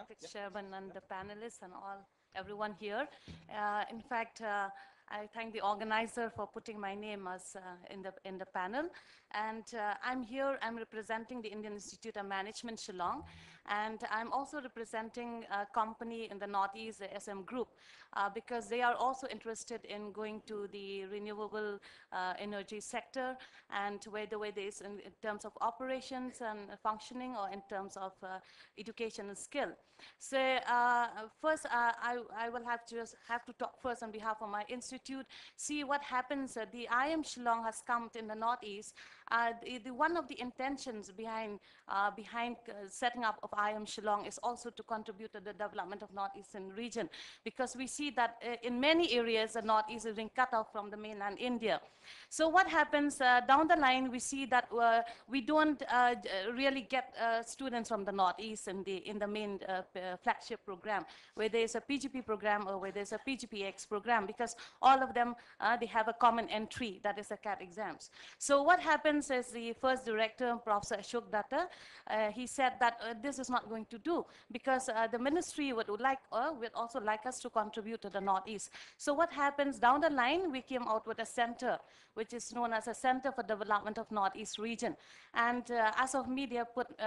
Chairman and the panelists and everyone here. In fact, I thank the organizer for putting my name as in the panel. And I'm here. I'm representing the Indian Institute of Management, Shillong, and I'm also representing a company in the Northeast, the SM Group, because they are also interested in going to the renewable energy sector, and whether it is in terms of operations and functioning or in terms of education and skill. So first, I will have to talk first on behalf of my institute, see what happens. The IM Shillong has come in the Northeast. One of the intentions behind setting up of IM Shillong is also to contribute to the development of Northeastern region, because we see that in many areas the Northeast is being cut off from the mainland India. So what happens down the line, we see that we don't really get students from the Northeast in the main flagship program, where there is a PGP program or where there's a PGPX program, because all of them, they have a common entry, that is the CAT exams. So what happens is the first director, Professor Ashok Datta, he said that this is not going to do, because the ministry would also like us to contribute to the Northeast. So what happens down the line, we came out with a center, which is known as a Center for Development of Northeast Region. And as of me, they have put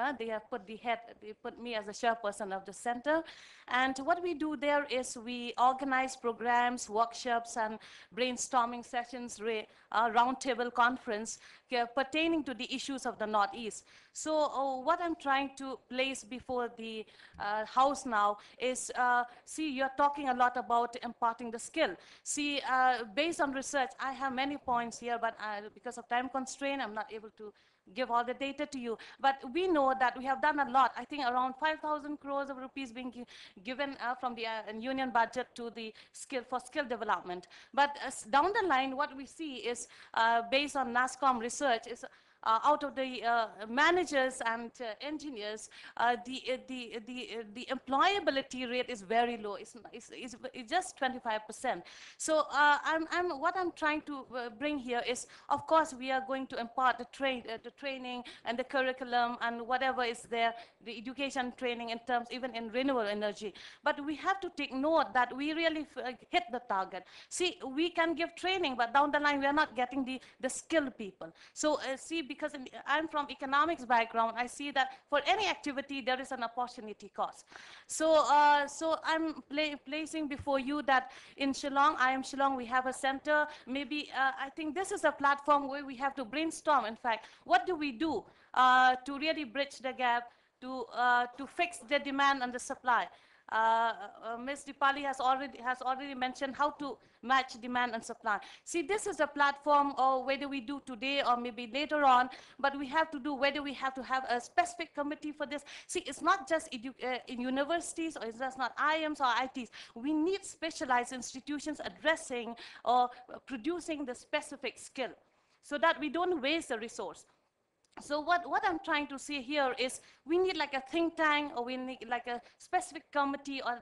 me as the chairperson of the center. And what we do there is we organize programs, workshops, and brainstorming sessions, roundtable conference pertaining to the issues of the Northeast. So what I'm trying to place before the House now is, see, you're talking a lot about imparting the skill. See, based on research, I have many points here, but because of time constraint, I'm not able to give all the data to you. But we know that we have done a lot. I think around 5,000 crores of rupees being given from the union budget to the skill development. But down the line, what we see is, based on NASSCOM research, is out of the managers and engineers, the employability rate is very low. It's just 25%. So what I'm trying to bring here is, of course, we are going to impart the training and the curriculum and whatever is there, the education training in terms even in renewable energy. But we have to take note that we really hit the target. See, we can give training, but down the line we are not getting the skilled people. So see, because I'm from economics background, I see that for any activity there is an opportunity cost. So I'm placing before you that in Shillong, IM Shillong, we have a center. Maybe I think this is a platform where we have to brainstorm. In fact, what do we do to really bridge the gap, to fix the demand and the supply? Ms. Dipali has already mentioned how to match demand and supply. See, this is a platform, or whether we do today or maybe later on, but we have to do whether we have to have a specific committee for this. See, it's not just in universities, or it's just not IMs or ITs. We need specialized institutions addressing or producing the specific skill, so that we don't waste the resource. So what I'm trying to say here is, we need like a think tank, or we need like a specific committee or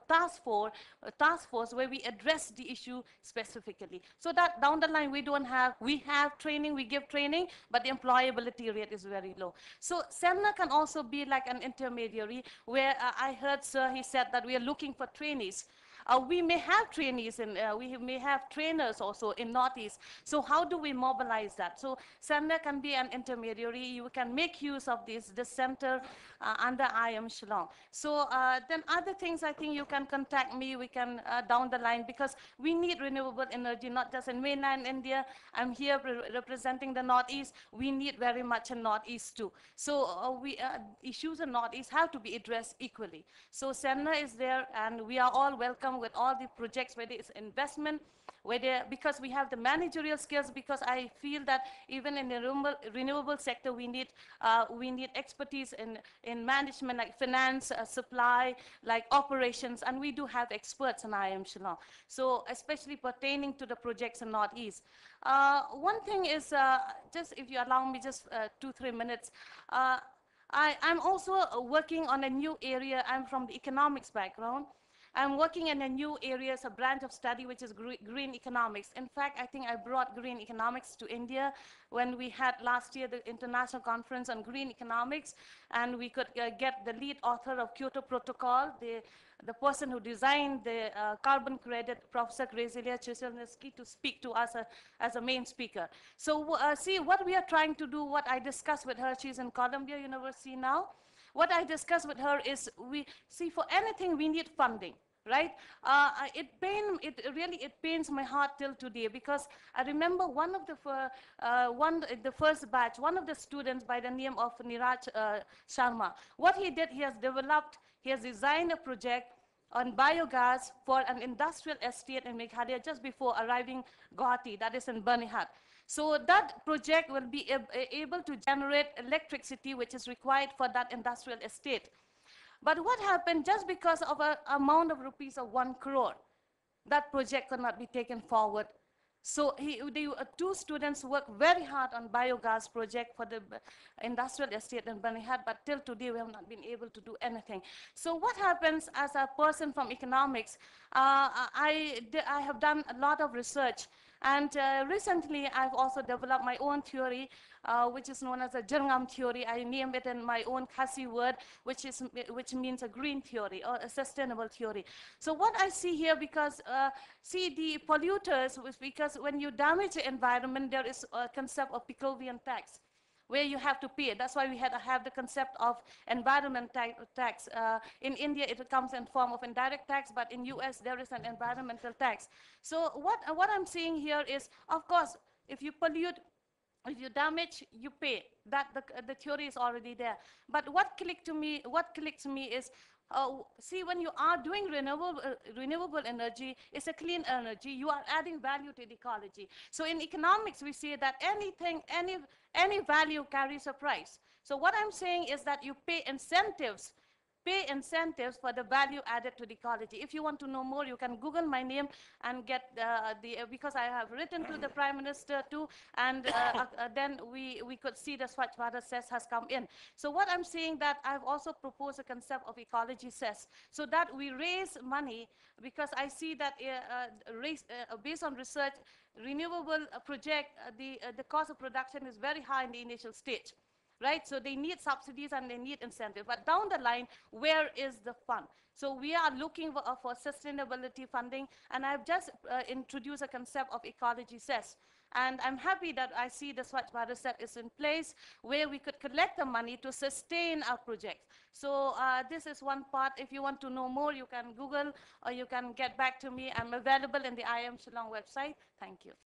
a task force where we address the issue specifically, so that down the line we have training, we give training, but the employability rate is very low. So SEMNA can also be like an intermediary, where I heard sir, he said that we are looking for trainees. We may have trainees and we may have trainers also in Northeast. So how do we mobilize that? So SEMNA can be an intermediary. You can make use of this center under IM Shillong. So then other things, I think you can contact me. We can down the line, because we need renewable energy, not just in mainland India. I'm here representing the Northeast. We need very much in Northeast too. So issues in Northeast have to be addressed equally. So SEMNA is there, and we are all welcome with all the projects, whether it's investment, because we have the managerial skills, because I feel that even in the renewable sector, we need expertise in management, like finance, supply, like operations, and we do have experts in IM Shillong. So especially pertaining to the projects in Northeast. One thing is, just if you allow me just 2-3 minutes, I'm also working on a new area. I'm from the economics background. I'm working in a new area, it's a branch of study, which is green economics. In fact, I think I brought green economics to India when we had last year the international conference on green economics, and we could get the lead author of Kyoto Protocol, the person who designed the carbon credit, Professor Grazilia Ciesielski, to speak to us as a main speaker. So see, what we are trying to do, what I discussed with her, she's in Columbia University now. What I discussed with her is, we see, for anything we need funding, right? It pains my heart till today, because I remember the first batch, one of the students by the name of Niraj Sharma. What he did, he has designed a project on biogas for an industrial estate in Meghalaya just before arriving Guwahati, that is in Banihad. So that project will be able to generate electricity which is required for that industrial estate. But what happened, just because of an amount of rupees of 1 crore, that project could not be taken forward. So two students worked very hard on biogas project for the industrial estate in Banihad, but till today we have not been able to do anything. So what happens, as a person from economics, I have done a lot of research, and recently I've also developed my own theory, which is known as a Jerngam theory. I named it in my own Khasi word, which means a green theory or a sustainable theory. So what I see here, because see, the polluters, because when you damage the environment, there is a concept of Pikovian tax, where you have to pay. That's why we had to have the concept of environment tax. In India, it comes in form of indirect tax, but in US, there is an environmental tax. So what I'm seeing here is, of course, if you pollute, if you damage, you pay. That the theory is already there. But what clicks to me is, see, when you are doing renewable energy, it's a clean energy. You are adding value to the ecology. So in economics, we say that any value carries a price. So what I'm saying is that you pay incentives for the value added to the ecology. If you want to know more, you can Google my name and get because I have written to the Prime Minister too, and then we could see the Swachh Bharat cess has come in. So what I'm saying, that I've also proposed a concept of ecology cess, so that we raise money, because I see that based on research, renewable project, the cost of production is very high in the initial stage. Right? So they need subsidies and they need incentives. But down the line, where is the fund? So we are looking for sustainability funding, and I've just introduced a concept of ecology cess. And I'm happy that I see the Swachh Bharat set is in place, where we could collect the money to sustain our projects. So this is one part. If you want to know more, you can Google, or you can get back to me. I'm available in the IIM Shillong website. Thank you.